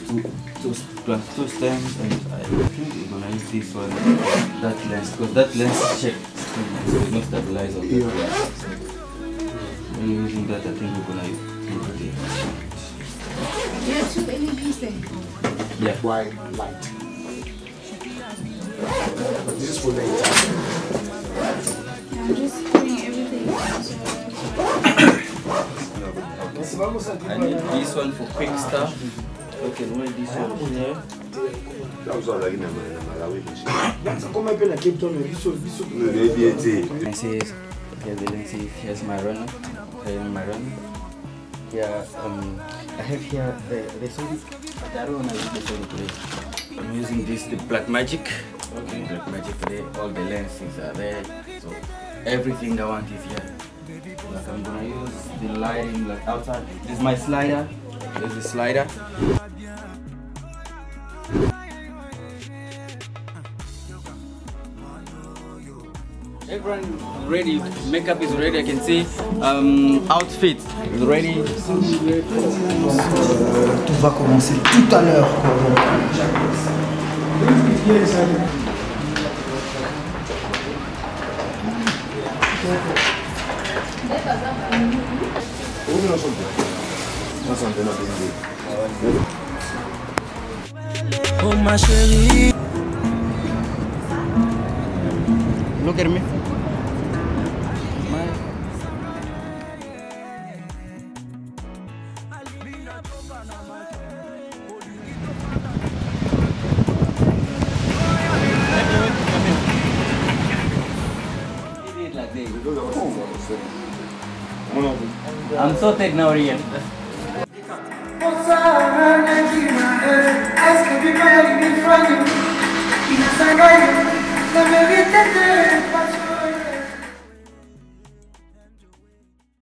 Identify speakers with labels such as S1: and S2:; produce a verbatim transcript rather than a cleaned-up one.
S1: two, two, plus two stems, and I think we're gonna use this one, that lens, because that lens checked, so it's not stabilized on that
S2: Yeah.
S1: lens. So when you're using that, I think we're gonna use it.
S3: There are two L E Ds there.
S1: Yeah.
S2: White light. But this is for later.
S3: I'm just putting everything.
S1: I need this one for quick stuff. Okay, wait, this one here.
S2: Come up in a Cape Town, this will be so
S1: Lenses, here's the lenses, here's my runner, here's my runner. Yeah, um, I have here the, the Sony, but I don't want to use the Sony today. I'm using this, the Black Magic. Okay, Black Magic today, all the lenses are there, so everything I want is here. Like I'm gonna use the lighting like outside. This is my slider, there's the slider. Everyone ready, makeup is ready, I can see. Um, outfit is ready.
S4: Tout va commencer tout à l'heure.
S5: Oh ma chérie.
S1: Look at me. I'm so tired now, Rian.